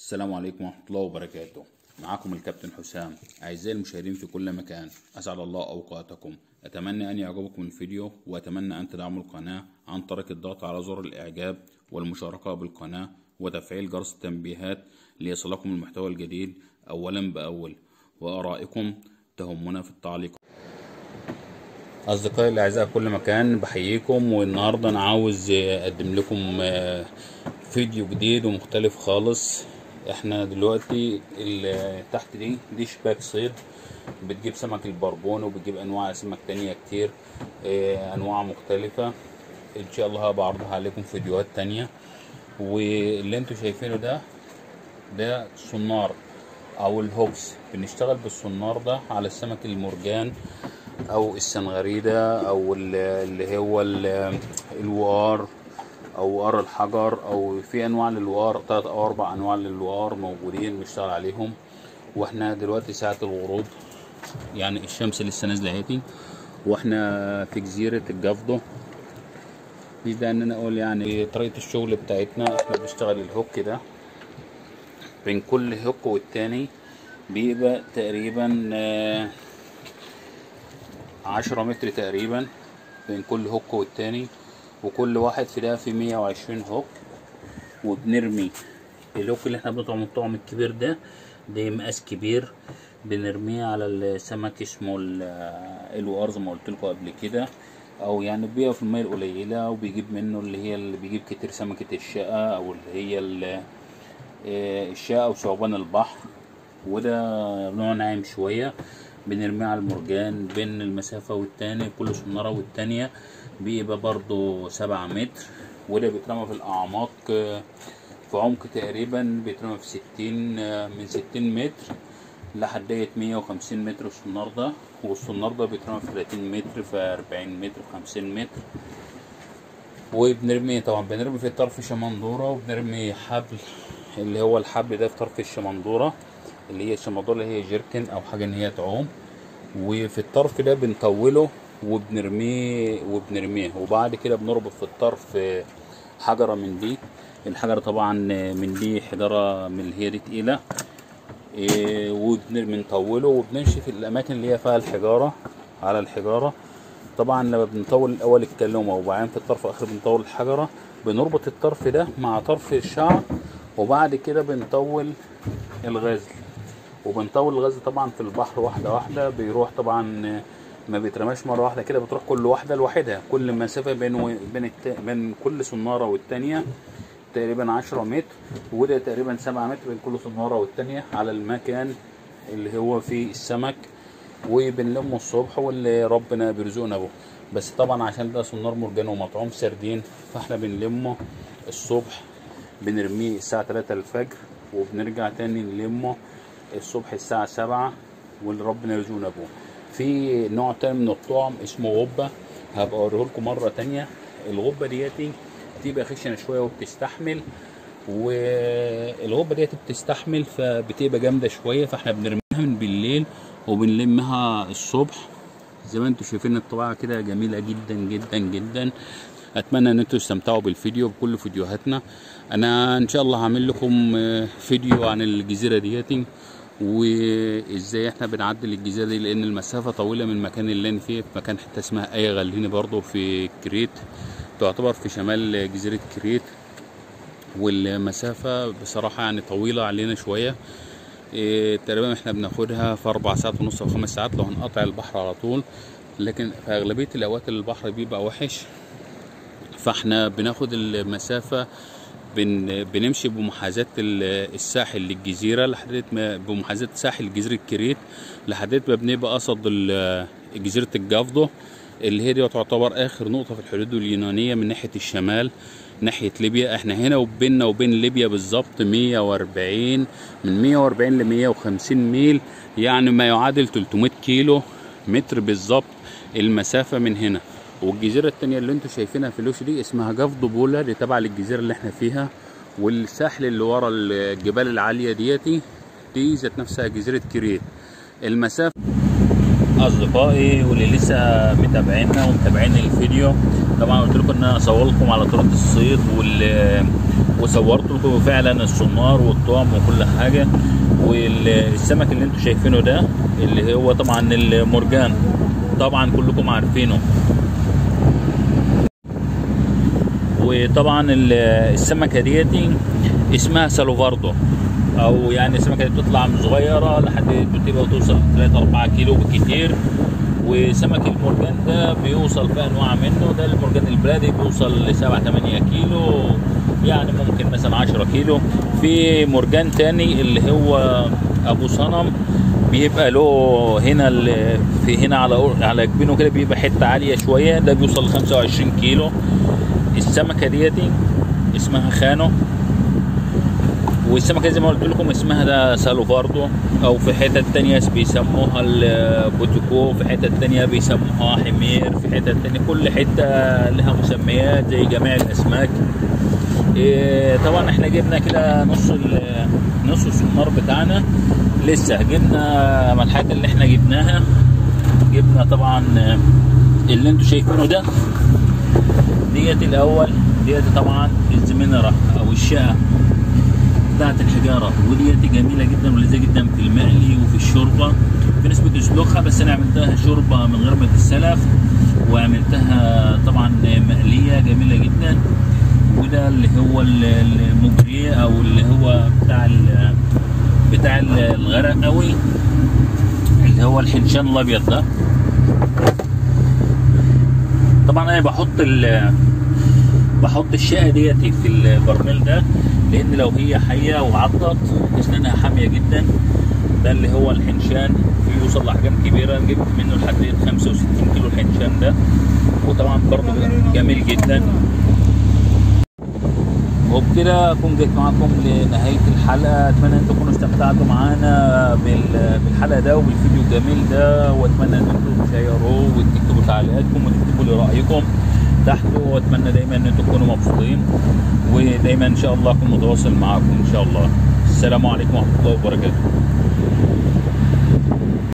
السلام عليكم ورحمة الله وبركاته. معكم الكابتن حسام. أعزائي المشاهدين في كل مكان، أسعد الله أوقاتكم. أتمنى أن يعجبكم الفيديو، وأتمنى أن تدعموا القناة عن طريق الضغط على زر الإعجاب والمشاركة بالقناة وتفعيل جرس التنبيهات ليصلكم المحتوى الجديد أولا بأول، وآرائكم تهمنا في التعليق. أصدقائي الأعزاء في كل مكان بحييكم، والنهاردة أنا عاوز أقدم لكم فيديو جديد ومختلف خالص. احنا دلوقتي اللي تحت دي شباك صيد بتجيب سمك البربون، وبتجيب انواع سمك تانية كتير، انواع مختلفة. ان شاء الله بعرضها عليكم فيديوهات تانية. واللي انتوا شايفينه ده صنار او الهوكس. بنشتغل بالصنار ده على السمك المرجان او السنغريدة او اللي هو الوار او وقار الحجر، او في انواع للوقار، 3 أو 4 انواع للوقار موجودين بنشتغل عليهم. واحنا دلوقتي ساعة الغروب، يعني الشمس لسه نازله اهي، واحنا في جزيرة الجافدو. مش ده ان انا اقول يعني طريقة الشغل بتاعتنا. احنا بنشتغل الهوك ده بين كل هوك والتاني بيبقى تقريبا 10 متر تقريبا بين كل هوك والتاني، وكل واحد في ده في 120 هوك. وبنرمي الهوك اللي احنا بنطعم الطعم الكبير ده مقاس كبير، بنرميه على السمك اسمه الوقار زي ما قلت لكم قبل كده، او يعني بيبقى في الميه القليله، وبيجيب منه اللي بيجيب كتير سمكه الشقه، او اللي هي الشقه وثعبان البحر. وده نوع ناعم شويه. بنرميه على المرجان بين المسافه والتاني، كل صناره والتانيه بيبقى برضو 7 متر. وده بيترمى في الأعماق في عمق تقريبا بيترمى في 60 من 60 متر لحد 150 متر الصنار ده. والصنار ده بيترمى في 30 متر، في 40 متر، في 50 متر. وبنرمي طبعا في طرف شمندورة، وبنرمي حبل اللي هو الحبل ده في طرف الشمندورة، اللي هي الشمندورة اللي هي جيركن أو حاجة إن هي تعوم. وفي الطرف ده بنطوله وبنرميه. وبعد كده بنربط في الطرف حجرة من دي. الحجرة طبعا من دي حجرة من اللي هي دي تقيلة، وبنطوله وبننشف الأماكن اللي هي فيها الحجارة على الحجارة. طبعا لما بنطول الأول الكلومة، وبعدين في الطرف الآخر بنطول الحجرة، بنربط الطرف ده مع طرف الشعر. وبعد كده بنطول الغزل، وبنطول الغزل طبعا في البحر واحدة واحدة. بيروح طبعا ما بيترماش مره واحده كده، بتروح كل واحده لوحدها. كل مسافه بين كل صناره والتانيه تقريبا 10 متر، وده تقريبا 7 متر بين كل صناره والتانيه على المكان اللي هو فيه السمك. وبنلمه الصبح واللي ربنا بيرزقنا به. بس طبعا عشان ده صنار مرجان ومطعوم سردين، فاحنا بنلمه الصبح، بنرميه الساعه 3 الفجر، وبنرجع تاني نلمه الصبح الساعه 7 واللي ربنا يرزقنا به. في نوع تاني من الطعم اسمه غبة، هبقى اوريه لكم مره تانية. الغبة ديتي بتبقى خشنه شويه وبتستحمل، والغبة ديتي بتستحمل فبتبقى جامده شويه. فاحنا بنرميها من بالليل وبنلمها الصبح. زي ما انتم شايفين الطباعه كده جميله جدا جدا جدا. اتمنى ان انتم تستمتعوا بالفيديو بكل فيديوهاتنا. انا ان شاء الله هعمل لكم فيديو عن الجزيره ديتي، وازاي احنا بنعدي الجزيره دي، لان المسافه طويله من المكان اللي انا فيه، في مكان حته اسمها اي غليني برضو في كريت، تعتبر في شمال جزيره كريت. والمسافه بصراحه يعني طويله علينا شويه. تقريبا احنا بناخدها في 4 ساعات ونص او 5 ساعات لو هنقطع البحر على طول. لكن في اغلبيه الاوقات البحر بيبقى وحش، فاحنا بناخد المسافه بنمشي بمحاذاة الساحل للجزيرة لحد ما بمحاذاة ساحل جزيرة كريت لحد ما بنبقى قصد جزيرة الجافدو، اللي هي دي تعتبر آخر نقطة في الحدود اليونانية من ناحية الشمال ناحية ليبيا. احنا هنا وبيننا وبين ليبيا بالظبط 140 من 140 ل 150 ميل، يعني ما يعادل 300 كيلو متر بالظبط المسافة من هنا. والجزيره التانيه اللي انتم شايفينها في الوش دي اسمها جافدو بولا، دي تبع للجزيره اللي احنا فيها. والساحل اللي ورا الجبال العاليه دي ذات نفسها جزيره كريت. المسافه اصدقائي واللي لسه متابعينا ومتابعين الفيديو، طبعا قلت لكم ان انا اصور لكم على طريقه الصيد وصورت لكم فعلا السنار والطعم وكل حاجه. والسمك اللي انتم شايفينه ده اللي هو طبعا المرجان، طبعا كلكم عارفينه. وطبعا السمكه ديتي اسمها سالوفاردو، او يعني السمكه دي بتطلع من صغيره لحد بتبقى توصل 3 4 كيلو بالكتير. وسمك المرجان ده بيوصل في انواع منه، ده المرجان البلادي بيوصل ل 7 8 كيلو، يعني ممكن مثلا 10 كيلو. في مرجان تاني اللي هو ابو صنم، بيبقى له هنا في هنا على جبينه كده بيبقى حته عاليه شويه، ده بيوصل ل 25 كيلو. السمكه ديتي اسمها خانو، والسمكه زي ما قلت لكم اسمها ده سالوفاردو، او في حتت تانية بيسموها البوتيكو، في حتت تانية بيسموها حمير، في حتت تانية كل حته لها مسميات زي جميع الاسماك. طبعا احنا جبنا كده نص السنار بتاعنا، لسه جبنا من الحاجات اللي احنا جبناها. جبنا طبعا اللي انتوا شايفينه ده، ديت الاول، ديت طبعا الزمنرة او الشقة بتاعت الحجارة، وديت جميلة جدا ولذيذة جدا في المقلي وفي الشوربة. في ناس بتسلخها، بس انا عملتها شوربة من غير ما تتسلخ، وعملتها طبعا مقلية جميلة جدا. وده اللي هو المجريه او اللي هو بتاع الغرق قوي، اللي هو الحنشان الابيض ده. طبعا انا بحط الشقه ديتي في البرميل ده، لان لو هي حيه وعضت اسنانها حاميه جدا. ده اللي هو الحنشان، بيوصل لاحجام كبيره، جبت منه لحد 65 كيلو الحنشان ده، وطبعا برضه جميل جدا. وبكده اكون جيت معاكم لنهايه الحلقه. اتمنى ان تكونوا استمتعتوا معانا بالحلقه ده وبالفيديو الجميل ده، واتمنى ان انتم تشيروه وتكتبوا تعليقاتكم وتكتبوا لي رايكم تحته. واتمنى دايما ان انتم تكونوا مبسوطين، ودايما ان شاء الله اكون متواصل معاكم ان شاء الله. السلام عليكم ورحمه الله وبركاته.